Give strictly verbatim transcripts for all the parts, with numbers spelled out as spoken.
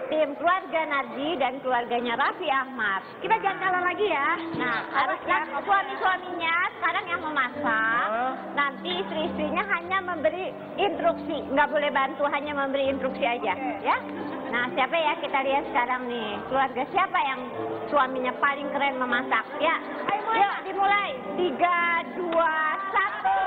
tim keluarga Narji dan keluarganya Raffi Ahmad. Kita jangan kalah lagi ya. Nah, harusnya suami-suaminya sekarang yang memasak. Nanti istri-istrinya hanya memberi instruksi, nggak boleh bantu, hanya memberi instruksi aja, ya. Nah, siapa ya kita lihat sekarang nih, keluarga siapa yang suaminya paling keren memasak? Ya, ayo dimulai. Tiga, dua, satu.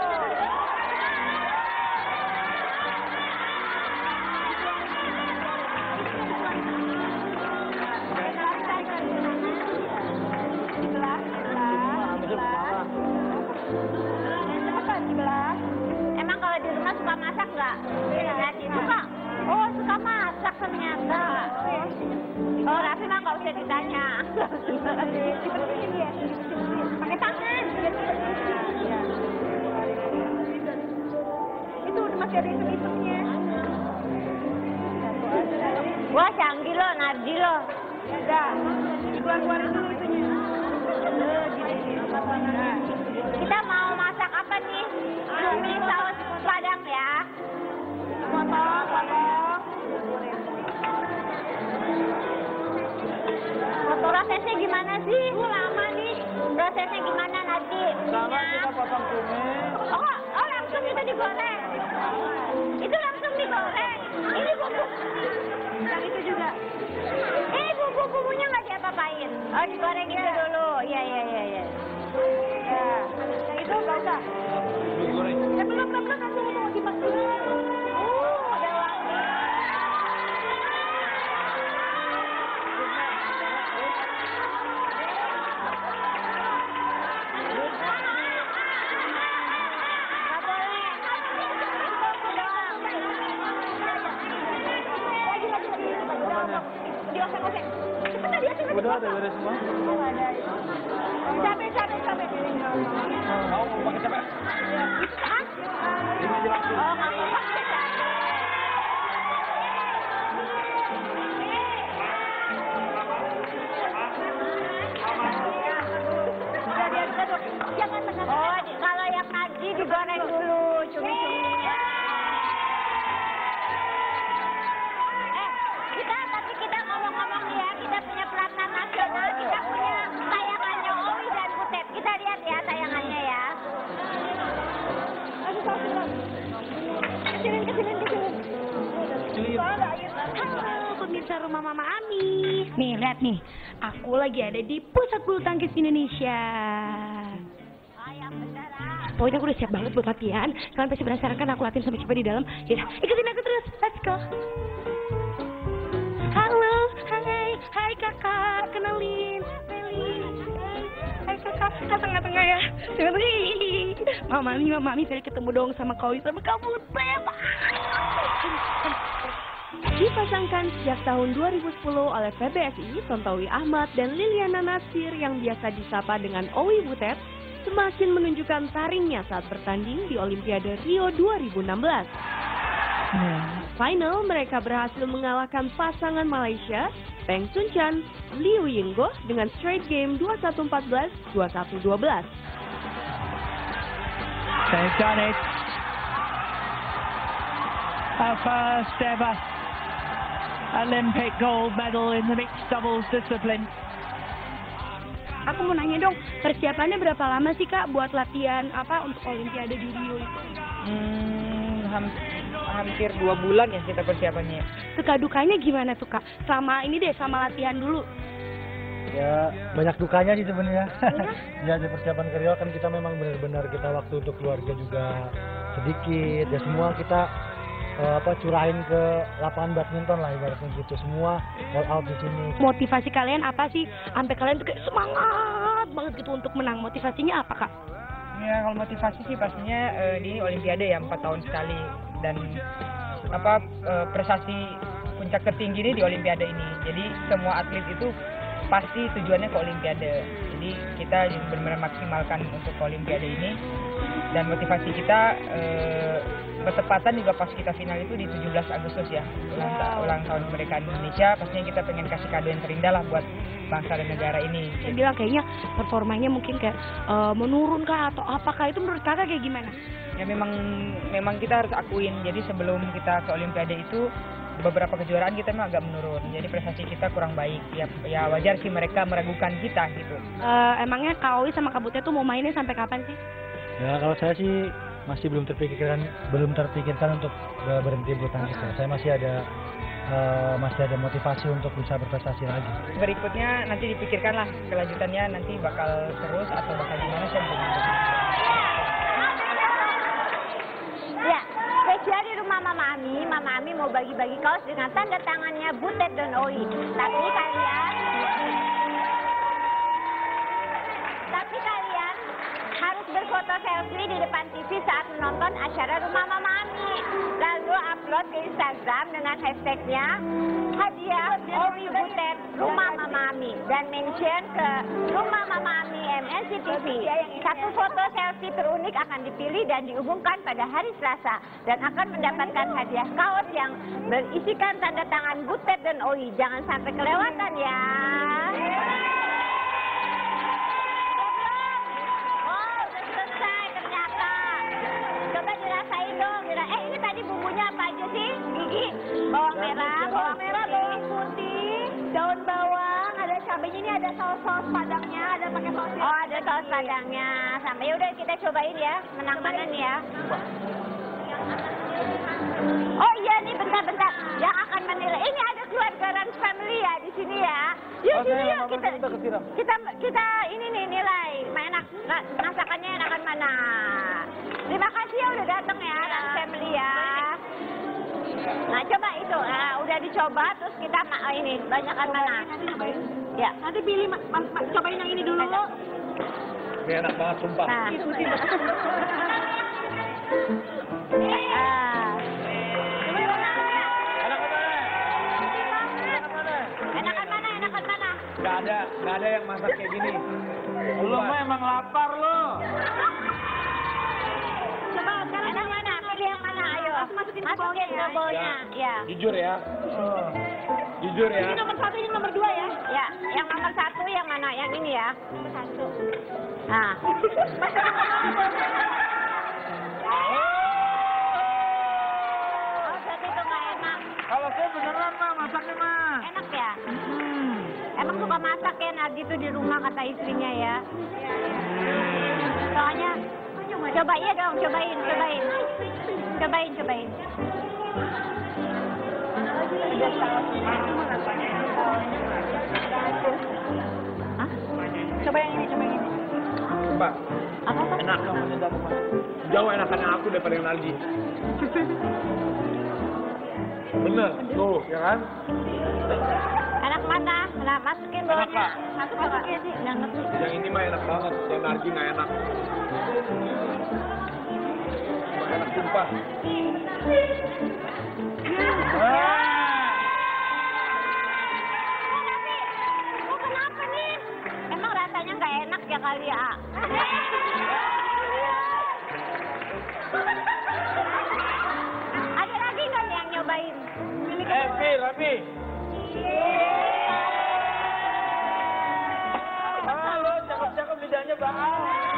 Emang kalau di rumah suka masak nggak? Iya, suka. Oh, suka masak ternyata. Oh, Raffi mah nggak usah ditanya. Pakai tangan. Itu masih ada hitam-hitamnya. Wah, canggih loh, Narji loh. Ya, keluar-keluarin dulu itunya. Kita mau masak apa nih? Cumi saus padang ya. Potong, potong. Foto prosesnya gimana sih? Uh, lama nih. Prosesnya gimana nanti? Sama kita potong cumi. Oh, oh langsung itu digoreng. Itu langsung digoreng. Ini bumbu. Yang itu juga. Ini bumbu-bumbunya nggak diapa-apain. Oh, digoreng gitu dulu. Iya, iya, iya, iya. Ya. Yang itu nggak usah. Digoreng. Ya belum, belum, belum. Langsung mau dimasak dulu. Uh, udah wangi. Udah ada beres semua? Capek, capek, capek. Mau pakai capek? Hah? Ini aja langsung. Oh, kamu pakai capek. Oh, kalau yang Narji digoreng dulu cumi-cuminya. Eh, kita tapi kita ngomong-ngomong ya, kita punya pelatnas nasional, kita punya tayangannya Owi dan Butet. Kita lihat ya tayangannya ya. Kesinin, kesinin, kesinin. Halo pemirsa Rumah Mama Ami. Nih lihat nih, aku lagi ada di Pusat Bulu Tangkis Indonesia. Pokoknya aku udah siap banget buat latihan. Kalian pasti penasaran kan aku latihan sampai siapa di dalam. Yaudah, ikutin aku terus. Let's go. Halo, hai, hai kakak, kenalin, Meli. Hai kakak, ah, tengah-tengah ya. Tengah-tengah. Mama Ami, Mama Ami, saya ketemu dong sama Kowi sama kamu. Bebas. Dipasangkan sejak tahun dua ribu sepuluh oleh P B S I, Tontowi Ahmad dan Liliana Natsir yang biasa disapa dengan Owi Butet, semakin menunjukkan taringnya saat bertanding di Olimpiade Rio dua ribu enam belas. Nah, final mereka berhasil mengalahkan pasangan Malaysia, Peng Sun Chan, Liu Yinggo dengan straight game dua puluh satu empat belas, dua puluh satu dua belas. They've done it. Our first ever Olympic gold medal in the mixed doubles discipline. Aku mau nanya dong, persiapannya berapa lama sih Kak buat latihan apa untuk Olimpiade di Rio itu? Hmm, ham hampir dua bulan ya kita persiapannya. Suka dukanya gimana tuh Kak? Sama ini deh, sama latihan dulu. Ya, banyak dukanya sih sebenarnya. Ya? Ya, di persiapan ke Rio kan kita memang benar-benar kita waktu untuk keluarga juga sedikit. Ya semua kita uh, apa curahin ke lapangan badminton lah ibaratnya gitu. Semua all out di sini. Motivasi kalian apa sih? Sampai kalian tuh kayak semangat banget gitu untuk menang. Motivasinya apa Kak? Ya kalau motivasi sih pastinya uh, di Olimpiade ya empat tahun sekali dan apa uh, prestasi puncak tertinggi ini di Olimpiade ini. Jadi semua atlet itu pasti tujuannya ke Olimpiade. Jadi kita benar-benar maksimalkan untuk ke Olimpiade ini dan motivasi kita eh, bertepatan juga pas kita final itu di tujuh belas Agustus ya, ulang, Wow. ulang tahun kemerdekaan Indonesia. Pastinya kita pengen kasih kado yang terindah lah buat bangsa dan negara ini. Saya bilang kayaknya performanya mungkin kayak uh, menurun kah atau apakah itu menurut kakak kayak gimana? Ya memang memang kita harus akuin. Jadi sebelum kita ke Olimpiade itu beberapa kejuaraan kita memang agak menurun. Jadi prestasi kita kurang baik. Ya, ya wajar sih mereka meragukan kita gitu. Uh, emangnya Kak Owi sama Kak Butet tuh mau mainnya sampai kapan sih? Ya kalau saya sih masih belum terpikirkan belum terpikirkan untuk berhenti bulu tangkis. Ya. Saya masih ada uh, masih ada motivasi untuk bisa berprestasi lagi. Berikutnya nanti dipikirkan lah kelanjutannya nanti bakal terus atau bakal gimana sih? Ya, spesial di rumah Mama Ami, Mama Ami mau bagi-bagi kaos dengan tanda tangannya Butet dan Owi. Tapi kalian, tapi kalian harus berfoto selfie di depan T V saat menonton acara rumah Mama Ami. Lalu upload ke Instagram dengan hashtagnya hadiah Owi Butet rumah Mama Ami dan mention ke rumah Mama Ami M N C T V. Satu foto selfie terunik akan dipilih dan diumumkan pada hari Selasa dan akan mendapatkan hadiah kaos yang berisikan tanda tangan Butet dan Owi. Jangan sampai kelewatan ya. Oh, udah selesai ternyata. Coba dirasain dong. Eh, ini tadi bumbunya apa aja sih? Gigi, bawang merah, bawang merah, bawang putih, daun bawang, ada cabenya, ini ada saus-saus padangnya, ada pakai saus. Oh, ada saus padangnya. Sampai ya udah kita cobain ya, menang mana nih ya? Oh iya nih, bentar-bentar. Yang akan menilai ini ada keluarga Rans Family ya di sini ya. Yuk Oh, sini saya yuk kita, kita kesiram. kita kita ini nih nilai enak masakannya enakan mana. Terima kasih ya udah datang ya Rans Family ya. Nah coba itu, nah, udah dicoba terus kita ma ini banyakan mana? Nanti cobain. Ya. Nanti pilih, ma ma ma cobain yang ini dulu. Ini enak banget sumpah. Nah. Ah. Enakan mana? Enakan mana? Gak ada, gak ada yang masak kayak gini. Lo mah emang lapar lo. Coba sekarang enak mana? Pilih yang mana? Ayo. Masukin ke Masukin ke bawlnya. bawlnya. Ya. Jujur ya. Jujur ya. Ini nomor satu, ini nomor dua ya. Ya. Yang nomor satu yang mana? Yang ini ya. Nomor satu. Nah. Oh, jadi itu nggak enak. Kalau saya beneran mah masaknya mah. Enak ya? Emang suka masak ya Nardi tuh di rumah kata istrinya ya. Soalnya coba iya dong, cobain, cobain. Cobain, cobain. Hah? Coba yang ini, coba yang ini. Coba. Apa apa? Enak kamu minta apa? Jauh enakannya aku daripada yang Naldi. Bener, tuh, ya kan? Enak mana? Nah, masukin Enak, bawahnya. Kak. Masuk masukin sih, nggak ngerti. Yang ini mah enak banget, yang Naldi nggak enak. Nggak enak sumpah. Oh, tapi, oh kenapa nih? Emang rasanya nggak enak ya kali ya? Ada lagi nggak nih yang nyobain? Eh, Pi, Rapi. Halo, cakep-cakep lidahnya bakal.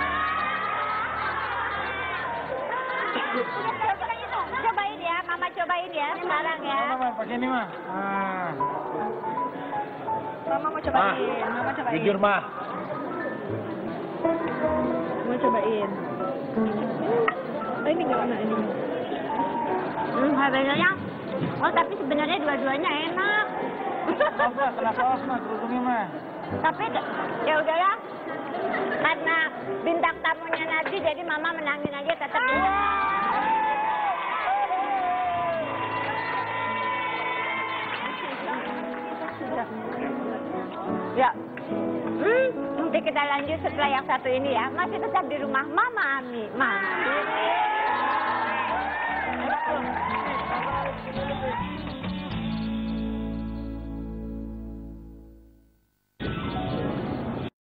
Cobain ya, Mama cobain ya sekarang ya. Mama, pakai ini mah. Ah. Mama mau cobain, Mama cobain. Jujur mah. Mau cobain. Oh, ini nggak enak ini. Hmm, harganya. Oh, tapi sebenarnya dua-duanya enak. Saus mah, kena saus mah, kerudungnya mah. Tapi ya udahlah. Karena bintang tamunya nanti jadi Mama menangin aja tetap. Ya. Hmm, nanti kita lanjut setelah yang satu ini ya. Masih tetap di rumah Mama Ami. Masih.